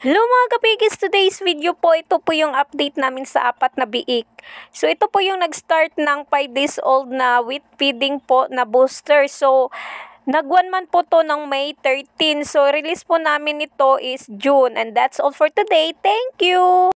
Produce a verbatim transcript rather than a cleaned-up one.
Hello mga kapigis, today's video po, ito po yung update namin sa apat na biik. So ito po yung nag-start ng five days old na with feeding po na booster. So nag one month po to ng May thirteen. So release po namin ito is June. And that's all for today. Thank you!